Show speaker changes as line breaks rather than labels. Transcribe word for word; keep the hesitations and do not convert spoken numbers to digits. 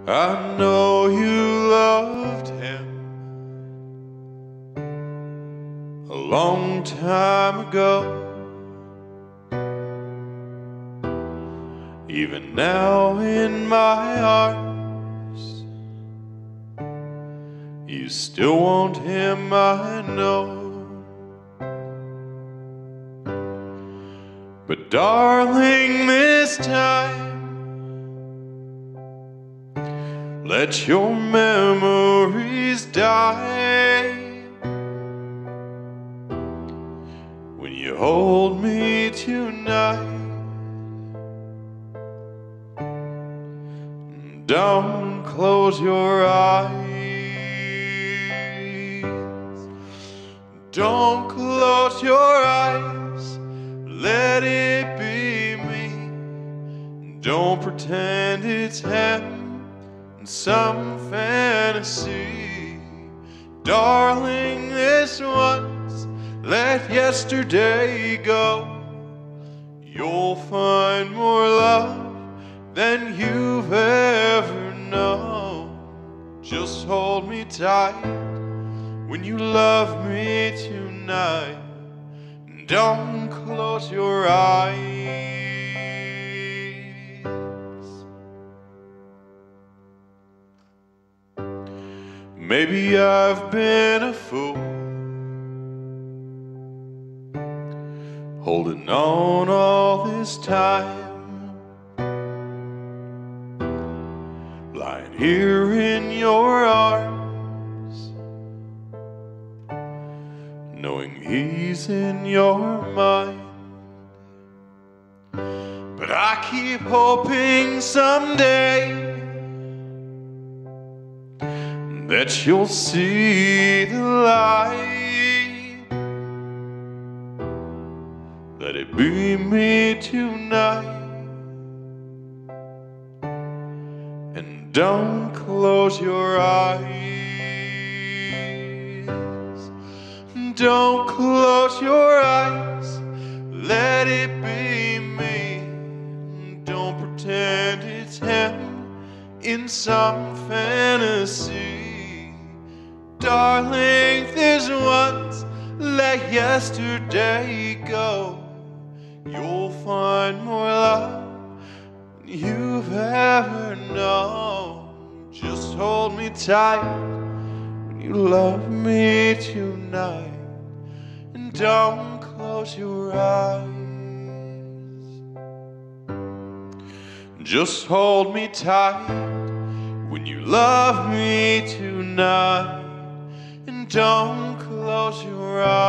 I know you loved him a long time ago. Even now in my arms, you still want him, I know. But darling, this time, let your memories die. When you hold me tonight, don't close your eyes. Don't close your eyes. Let it be me. Don't pretend it's him in some fantasy. Darling, this once, let yesterday go. You'll find more love than you've ever known. Just hold me tight when you love me tonight. Don't close your eyes. Maybe I've been a fool, holding on all this time, lying here in your arms, knowing he's in your mind. But I keep hoping someday that you'll see the light. Let it be me tonight. And don't close your eyes. Don't close your eyes. Let it be me. Don't pretend it's him in some fantasy. Darling, this once, let yesterday go. You'll find more love than you've ever known. Just hold me tight when you love me tonight. And don't close your eyes. Just hold me tight when you love me tonight. And don't close your eyes.